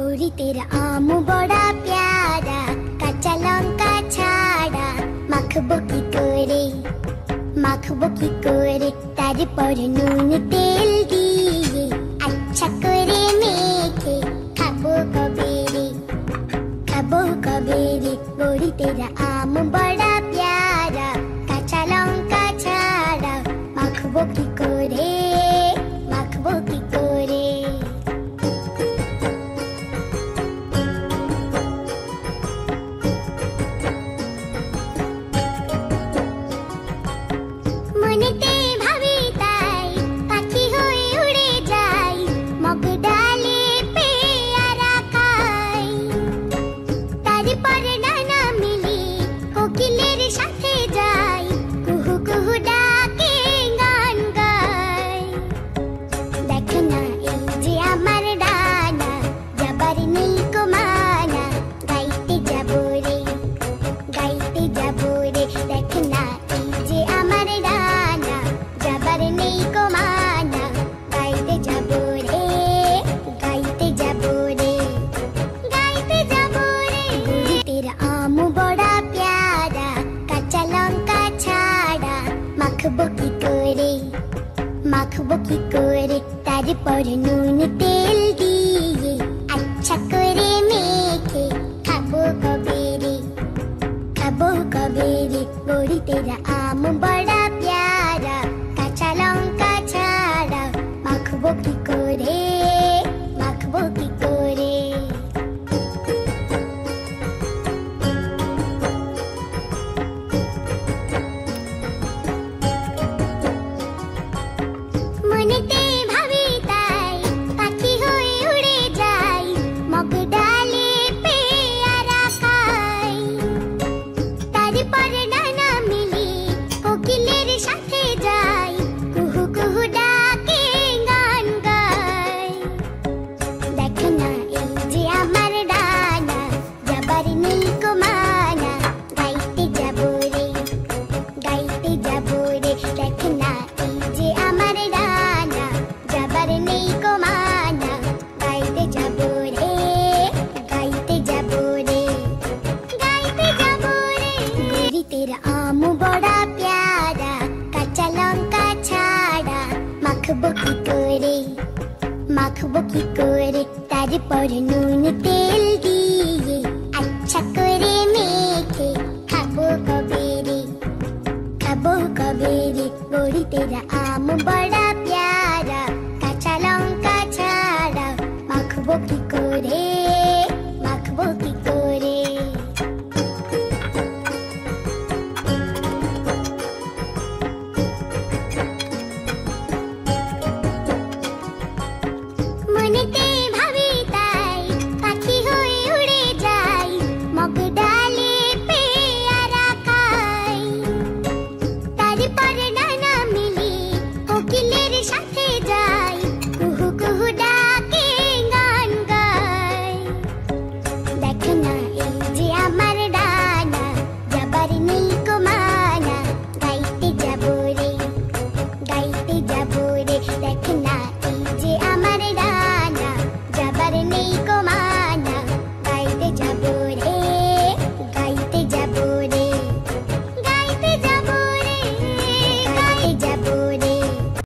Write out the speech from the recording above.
बड़ी तेरा आम बड़ा प्यारा, कच्चा लंका छाड़ा माखबो की करे तार पर नून तेल दिए अच्छा करे मेखे खाबो कबेरे बड़ी तेरा आम बड़ा प्यारा, कच्चा लंका छाड़ा माखबो की करे মনেতে ভাবি তাই পাখি হয়ে উড়ে যাই, মগ ডালে পেয়ারা খাই, তারপর ডানা মেলি কোকিলের সাথে যাই, কুহু কুহু ডাকে গান গাই। দেখ না এই যে আমার ডানা, যাবার নেই কো মানা, গাইতে যাব রে দেখ না এই যে আমার ডানা, যাবার নেই কো মানা, গাইতে যাব রে तेरा आम बड़ा प्यारा, कच्चा लंका छाड़ा माखबो की करे तार पर नून तेल दिए अच्छा करे मेखे खाबो कबेरे बड़ी तेरा आम बड़ा प्यारा, कच्चा लंका छाड़ा माखबो की करे মনেতে ভাবি তাই পাখি হয়ে উড়ে যাই, মগ ডালে পেয়ারা খাই, তারপর ডানা মেলি কোকিলের সাথে যাই, কুহু কুহু ডাকে গান গাই। দেখ না এই যে আমার ডানা, যাবার নেই কো মানা, গাইতে যাব রে দেখ না এই যে আমার ডানা, যাবার নেই কো মানা, গাইতে যাব রে बड़ी तेरा आम बड़ा प्यारा, कच्चा लंका छाड़ा माखबो की करे तार पर नून तेल दिए अच्छा करे मेखे खाबो कबेरे बड़ी तेरा आम बड़ा प्यारा, कच्चा लंका छाड़ा माखबो की करे মনেতে ভাবি তাই পাখি হয়ে উড়ে যাই, মগ ডালে পেয়ারা খাই, তারপর ডানা মেলি কোকিলের সাথে যাই, কুহু কুহু ডাকে গান গাই। দেখ না এই যে আমার ডানা, যাবার নেই কো মানা, গাইতে যাব রে দেখ না